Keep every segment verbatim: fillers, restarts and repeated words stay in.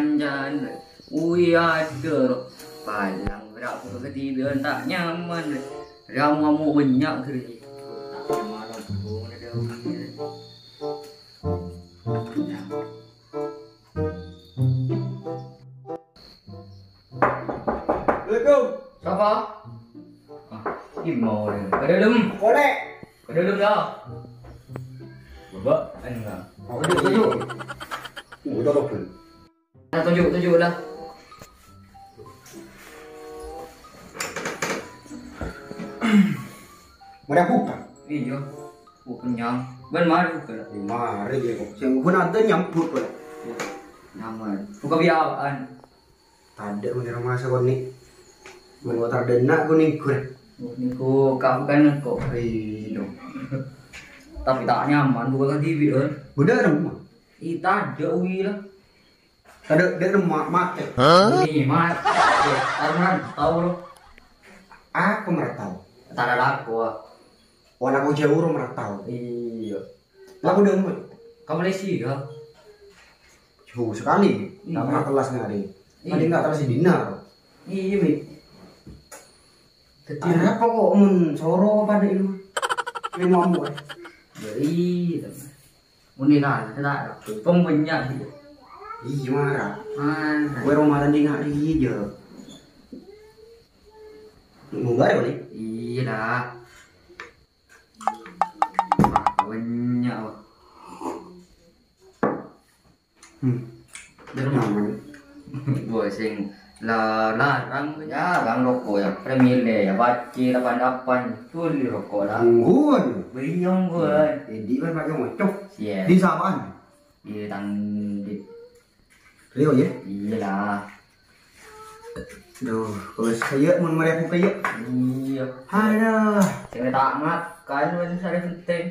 jalan-jalan. Ui ada palang berapa ketiduran tak nyaman. Ramu mau banyak tu. Tak malam pun ada ui. Assalamualaikum. Siapa? Ah, Imau ni. Ke dalam. Boleh. Ke dalam dah. Babak, anu lah. Tunjuk, tunjuk. Oh, dah apa? Dah tunjuk, tunjuk lah. Mari aku buka. Iya. Oh, kenyang. Ben mari buka lah. Mari dia kok. Yang pun ada nyamput pula. Nyaman. Buka biawaan. Ada mana masa kau ni. Mana tak ada nak kau ni kur. Oh, ni ko kau kan kok. Ayo. Tapi tak nyaman buka T V kan. Budak rumah. Ih, tak ada ui lah. Ada dia rumah mak. Ni mat. Arman tahu lo. Aku meratau. Tak ada aku. ah. Orang aku jauh orang meratau. Iya. Lagu demo. Kau Malaysia ke? Jauh sekali. Iya. Tak pernah kelas nggak ada. Iya. Tadi nggak terasi dinar. Iya, Mi. Kecil. Ada apa kok mun soro pada ilmu. Lima mu. Jadi, muni lah, tak ada. Pun banyak dia. Iya marah. Mana? Gue rumah tadi nggak dia. Enggak ada nih. Iya dah. Banyak. Wah. Hmm. Dari mana? Buat sing la larang ya bang rokok ya Premier ya baci lapan lapan tu li rokok lah. Unggun. Beriong gue. Jadi kan pakai ngocok. Siap. Di sapaan. Iya tang di. Leo ya. Iya lah. Duh, kalau saya mau mereka kayak. Iya. Ada. Saya tak makan pun saya penting.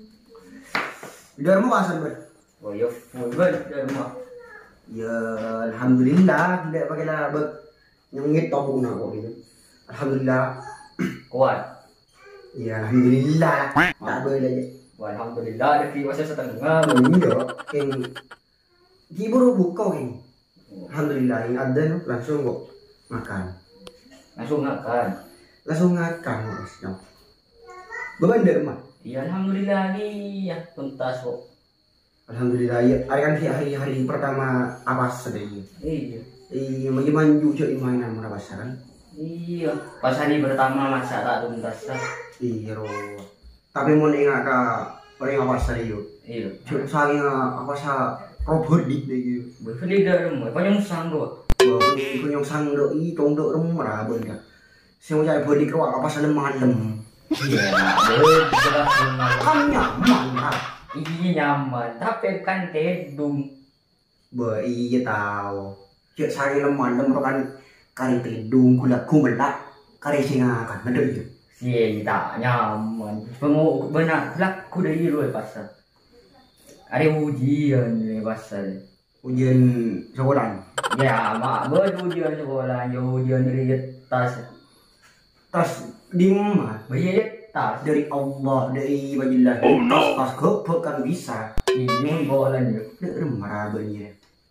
Di rumah pasan ber. Oh ya full ber di rumah. Ya alhamdulillah tidak pakai lah ber. Nyengit tau guna kok gitu. Alhamdulillah. Kuat. Ya alhamdulillah. Tak boleh aja. Wah, alhamdulillah ada di masa setengah. Iya. Keng. Di baru buka keng. Alhamdulillah yang ada no, langsung kok makan. Langsung makan. Langsung makan mas. No. Berbandar mah. Iya alhamdulillah nih ya tuntas kok. Alhamdulillah ya. Hari kan hari-hari pertama apa sedih. Iya. Iya, bagaimana juga mainan mana pasaran? Iya. Pas hari pertama masa tak tuntas lah. Iya, roh. Tapi mau nengak ke orang apa serius? Iya. Cuma saya apa sa robot di gitu. Beli dari rumah. Banyak musang doh. Wah, ini punya sang do i tong do rumah lah bener. Saya mau cari body keruak apa sa lemah-lem. Iya. Boleh jelas rumah. Kan nyaman lah. Iya nyaman. Tapi kan tedung. Bah iya tahu. Cek saya lemah-lem kan kari tedung gula kumelak kari singa kan bener ya. Iya tak nyaman. Pengu benar lah ku dari luar pasar. Ada ujian di pasar. Ujian sekolah. Ya, mak berujian sekolah, jauh ujian dari tas. Tas di mana? Bayar tas. Dari Allah, dari majelah. Oh no. Tas gopek kan bisa. Ini bola ni. Dia marah banyak.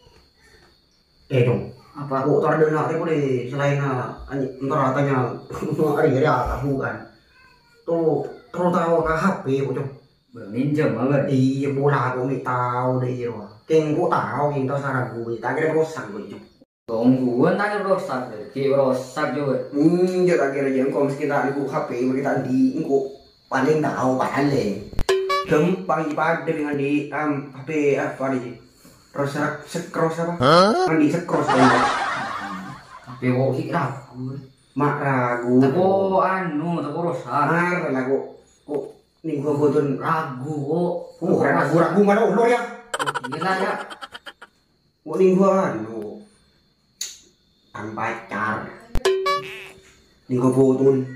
Eh dong. Apa? Aku tak ada nak boleh selain entar katanya hari hari aku kan. Tuh terus tahu ke H P aku tuh. Minjem apa? Iya bola aku ni tahu deh ya. Keng aku tahu keng tahu saran aku. Tak kira rosak aku itu. Tungguan tanya rosak deh. Kira rosak juga. Hmm, jadi tak kira jangan kau sekitar aku H P kita di aku paling tahu paling. Kem pagi-pagi dengan di um, H P apa ni? Rosak sekros apa? Mandi sekros aja. Tapi kok kira aku. Mak ragu. Tapi anu, tapi rosak. Mar lagu. Kok ning gua boten Ragu kok. oh ragu ragu mana ulur ya. Gila ya. Kok ning gua anu. Tan pacar. Ning gua boten.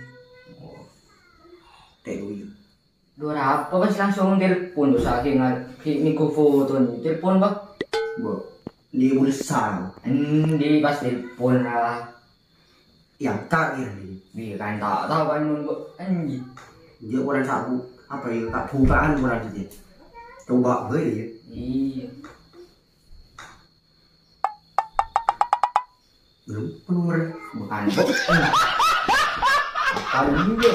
Teluy. Dua apa pas langsung telepon saking niku foto ni. Telepon ba? Gua di bulsa. Hindi pas telepon lah. Yang tak kira ni. Di kan tak tahu kan nun anjing. Dia orang sabu apa ya tak bukaan orang dia. Coba gue dia. Iya. Belum nomor. Bukan. Kalau juga.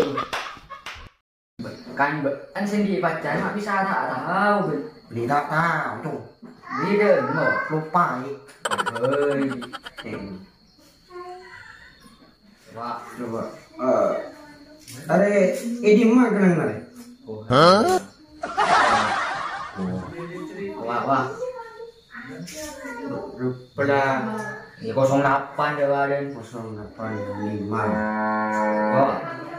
Kan kan sendiri pacaran mak bisa tak tahu. Beli tak tahu tuh. Beda no. Lupa ya. Hei. Eh, Wah. coba. Eh, ada ini mah kenang mana? Hah? Wah wah. Pada Ini nol delapan deh badan. nol delapan lima. Oh.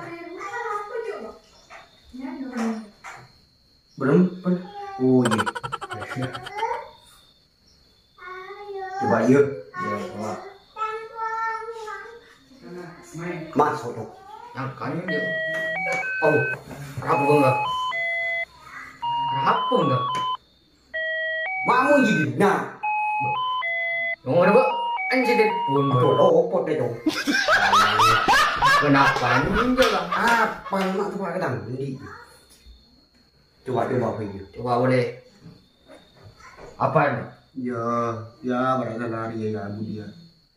Belum pen. Oh iya. Coba yuk. Ya wah. Masuk tuh. Yang kan dia. Oh. Apa enggak? Apa enggak? Mau jadi nah. Ngomong ada kok. Anjir deh pun. Tuh lo opot deh tuh. Kenapa ninja lah? Apa mak tuh pakai tangan di. Coba coba apa itu? Coba boleh. Apa ini? Ya, ya berada lari ya abu dia.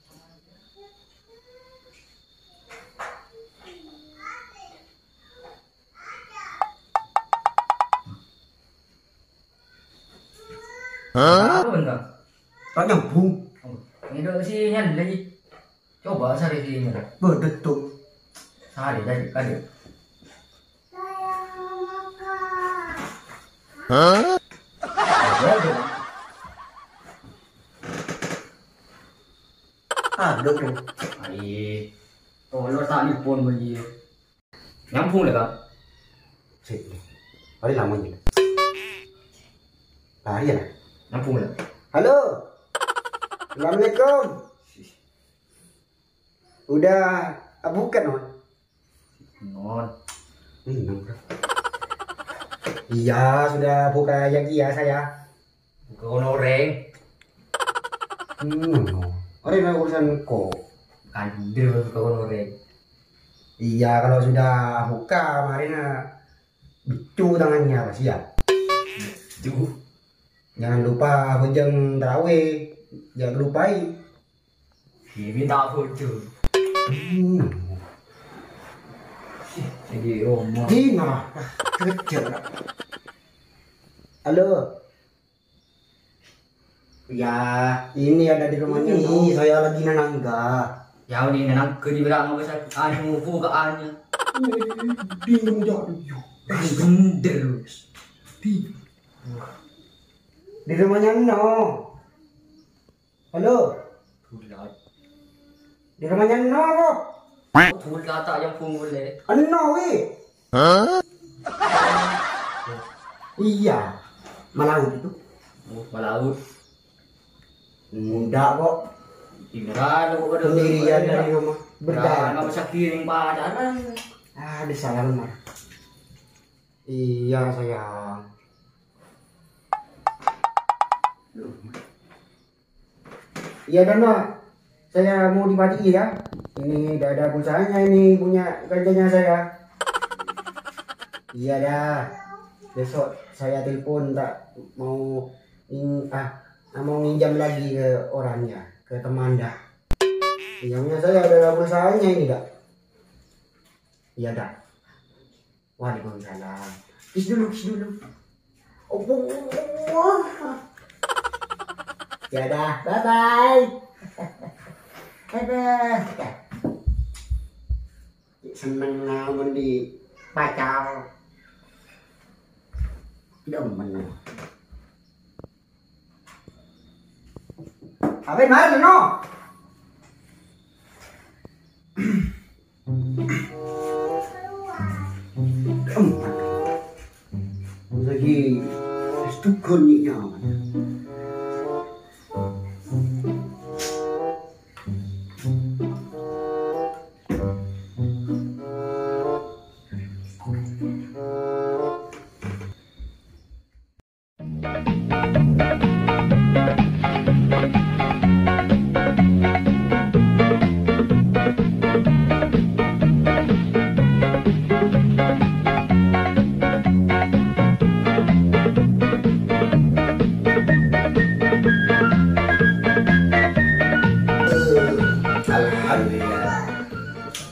Hah? Apa enggak? Tak nyambung. Ini dong sih nyan lagi. Coba sari sini. Bedet tuh. Sari jadi kade. Hah? Ada tuh. Ai. Tolong tak nelpon begini. Nyambung dah kan? Sih. Ada lama ni. Lari ya? Nyambung dah. Halo. Assalamualaikum. Udah ah, bukan non? Non. Hmm, non. Iya, sudah buka yang iya saya. Bukan orang. Hmm, no. Orang urusan kok. Kandil bukan orang. Iya, kalau sudah buka kemarin bicu tangannya Pak, siap. Tuh. Jangan lupa bujang tarawih. Jangan lupai. Ini tak foto. Hmm. Jadi rumah. Dina, kerja. Halo. Ya, ini ada di rumahnya nih. Saya lagi nanangga. Yang ni nak kerja berang apa sah? Anu mufu ke anu. Bingung jadi. Gender. Di rumahnya no. Halo. Tulat. Di rumahnya no kok. Tulat tak yang pun boleh. No weh. Hah? Iya. Malaut itu. Oh, Malaut. Enggak kok. Tinggal aku pada Sendirian dari rumah. Berdarah. Berdarah. Nggak bisa kirim padaran. Ah, di saya lemar. Iya sayang. Iya Dana, saya mau dipati ya. Ini udah ada pulsanya, ini punya kerjanya saya. Iya dah. Besok saya telepon tak mau in, ah mau minjam lagi ke orangnya, ke teman dah. Pinjamnya saya ada pulsanya ini dah. Iya dah. Waalaikumsalam. Kis dulu, kis dulu. Oh, wah. Ya dah, bye bye. Dadah. Seneng ngamun di pacar. Demen. Apa mana no? Demen. Lagi stukan ni nyaman.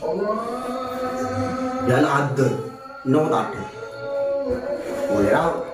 Dan ada, no ada. Boleh tahu.